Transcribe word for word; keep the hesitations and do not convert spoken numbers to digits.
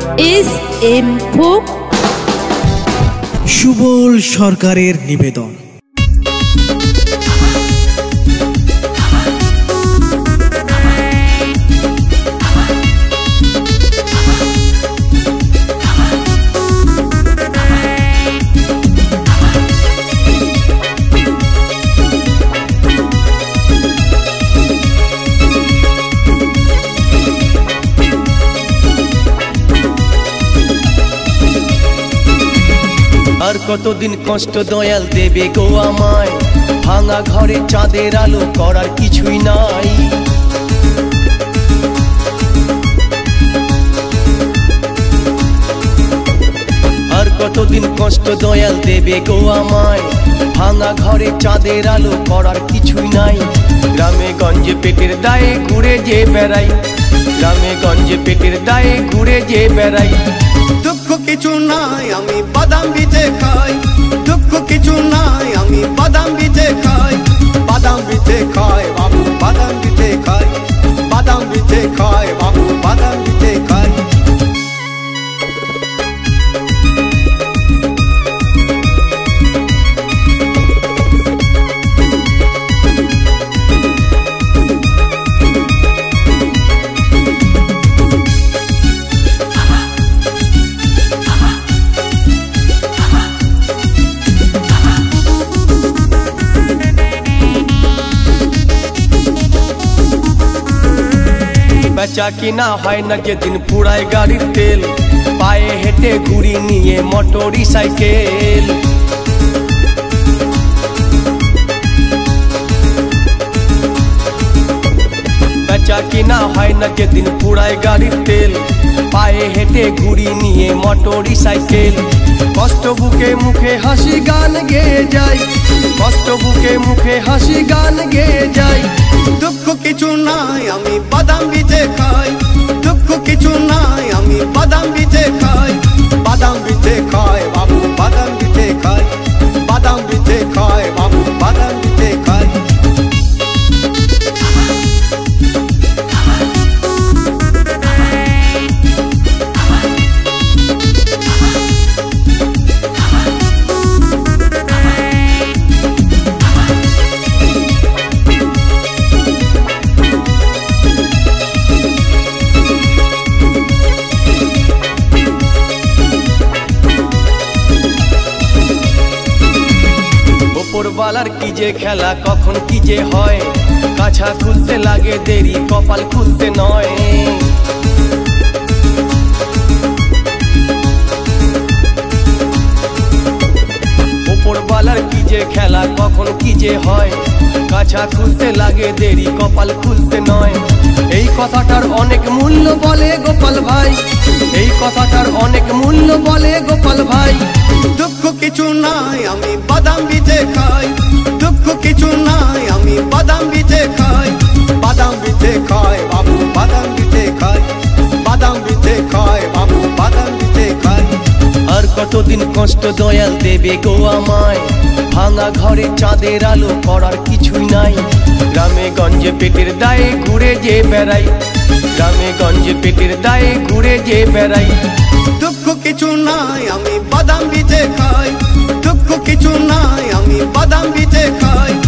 S M folk Subal সরকারের নিবেদন। আর কতদিন কষ্ট দয়াল দেবে গো আমায়, ভাঙা ঘরে চাঁদের আলো করার কিছুই নাই। আর কতদিন কষ্ট দয়াল দেবে গো আমায়, ভাঙা ঘরে চাঁদের আলো করার কিছুই নাই। গ্রামে গঞ্জে পেটের দায়ে ঘুরে যে বেড়াই, গ্রামে গঞ্জে পেটের দায়ে ঘুরে যে বেড়াই। দুঃখ কিছু নাই আমি বাদাম ভিজে খাই, দুঃখ কিছু নাই আমি বাদাম ভিজে খাই, বাদাম ভিজে খাই বাবু বাদাম ভিজে খাই, বাদাম ভিজে খাই বাবু বাদাম ভিজে খাই। বেচা কিনা হয় না যেদিন পুরায় গাড়ির তেল, পায়ে হেঁটে ঘুরি নিয়ে মোটর সাইকেল। বেচা কিনা হয় না যেদিন পুরায় গাড়ির তেল, পায়ে হেঁটে ঘুরি নিয়ে মোটর সাইকেল। কষ্ট বুকে মুখে হাসি গান গেয়ে যাই, কষ্ট বুকে মুখে হাসি গান গেয়ে যাই। দুঃখ কিছু নাই আমি বাদাম ভিজে খাই, দুঃখ কিছু নাই আমি বাদাম ভিজে খাই, বাদাম ভিজে খাই বাবু বাদাম ভিজে খাই, বাদাম ভিজে খাই বাবু বাদাম ভিজে খাই। ওপরওয়ালার কি যে খেলা কখন কি যে হয়, কাছা খুলতে লাগে দেরি কপাল খুলতে নয়। ওপরওয়ালার কি যে খেলা কখন কি যে হয়, কাছা খুলতে লাগে দেরি কপাল খুলতে নয়। এই কথাটার অনেক মূল্য বলে গোপাল ভাই, এই কথাটার অনেক মূল্য বলে গোপাল ভাই। দুঃখ কিছু নাই আমি বাদাম ভিজে খাই, দুঃখ কিছু নাই আমি বাদাম ভিজে খাই, বাদাম ভিজে খাই বাবু বাদাম ভিজে খাই, বাদাম ভিজে খাই বাবু বাদাম ভিজে খাই। আর কতদিন কষ্ট দয়াল দেবে গো আমায়, ভাঙা ঘরে চাঁদের আলো করার কিছুই নাই। গ্রামে গঞ্জে পেটের দায়ে ঘুরে যে বেড়াই, গ্রামে গঞ্জে পেটের দায়ে ঘুরে যে বেড়াই। দুঃখ কিছু নাই আমি বাদাম ভিজে খাই, দুঃখ কিছু নাই আমি বাদাম ভিজে খাই,